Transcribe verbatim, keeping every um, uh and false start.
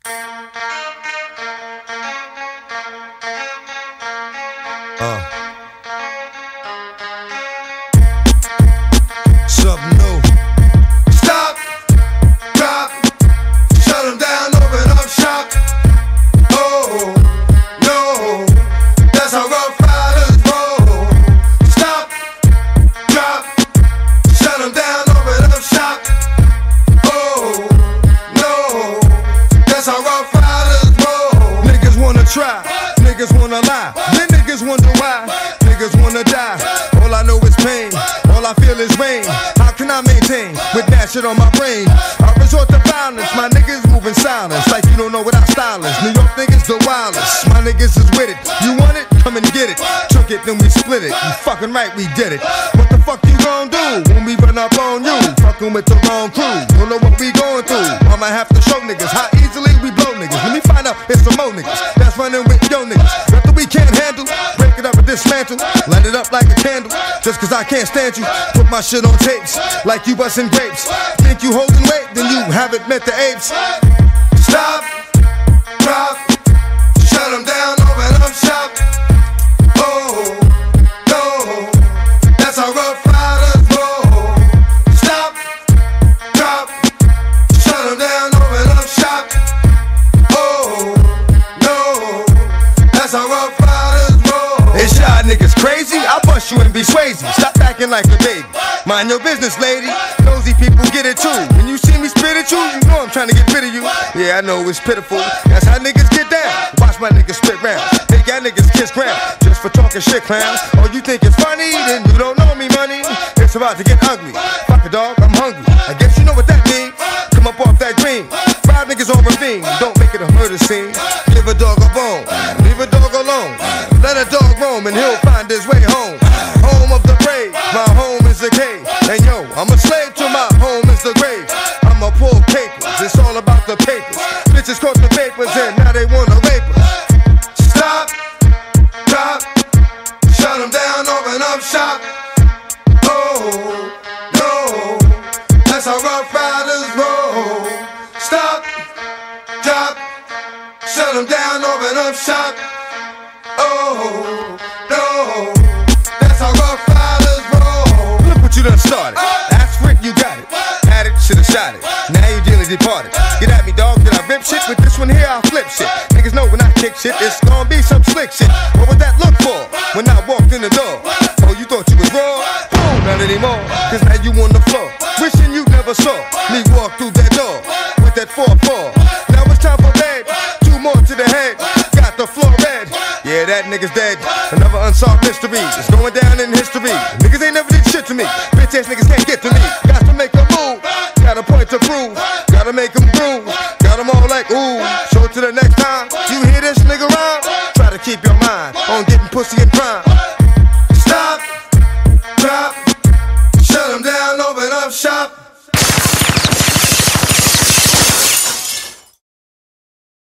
Uh. Something new. Stop, drop, shut them down, open up shop. Oh, no, that's how Ruff Ryders roll. Stop, drop, shut them down, open up shop. Oh, no, that's how Ruff Ryders roll. Niggas wanna try, niggas wanna lie, then niggas wonder why. Niggas wanna die, all I know is pain, all I feel is rain. How can I maintain with that shit on my brain? I resort to violence, my niggas moving silence like you don't know what our style is. New York niggas the wildest, my niggas is with it. You want it? Come and get it. Took it, then we split it. You fucking right, we did it. What the fuck you gon' do when we run up on you? Fucking with the wrong crew, don't know what we going through. I might have to show niggas how easily we blow niggas. Let me find out it's some more niggas that's running with yo niggas. Nothing we can't handle, break it up and dismantle, light it up like a candle. Just cause I can't stand you, put my shit on tapes like you bustin' grapes. Think you holding weight, then you haven't met the apes. Stop, drop, shut them down, open up shop. Oh, no, that's how Ruff Ryders roll. Stop, drop, shut them down, open up shop. Oh, no, that's how Ruff Ryders roll. Is y'all niggas crazy? I'll bust you and be Swayze. Stop acting like a baby. Mind your business, lady. Nosy people get it too. When you see me spit at you, you know I'm trying to get rid of you. Yeah, I know it's pitiful. That's how niggas get down. Watch my niggas spit round. Make y'all niggas kiss ground just for talking shit, clowns. Oh, you think it's funny? Then you don't know me, money. It's about to get ugly. Fuck a dog, I'm hungry. I guess you know what that means. Come up off that green. Five niggas on ravine. Don't make it a murder scene. Give a dog a bone. Leave a dog alone. Let a dog roam and he'll find his way home. Home of the brave. My home is the cave. And yo, I'm a slave to my home is the grave. I'ma pull papers. It's all about the papers. Bitches caught the papers and now they wanna rape us. Stop, drop, shut them down, open up shop. Oh, no, that's how Ruff Ryders roll. Stop, drop, shut them down, open up shop. Oh, no, that's how Ruff Ryders roll. Look what you done started. Ask for it, you got it. Had it, should've shot it. Now you dearly departed. Get at me, dog, did I rip shit? With this one here, I'll flip shit. Niggas know when I kick shit, it's gonna be some slick shit. What would that look for when I walked in the door? Oh, you thought you was raw? Oh, not anymore, cause now you on the floor. Wishing you never saw me walk through that door with that four four. Now it's time for bed, two more to the head. Got the floor red. Yeah, that nigga's dead. Another unsolved mystery. It's going down in history. Niggas ain't never did shit to me. Bitch ass niggas can't get to me. Got to make a move. Got a point to prove. Gotta make them groove. Got them all like ooh. So to the next time you hear this nigga rhyme, try to keep your mind on getting pussy and crime. Stop, drop, shut them down, open up shop.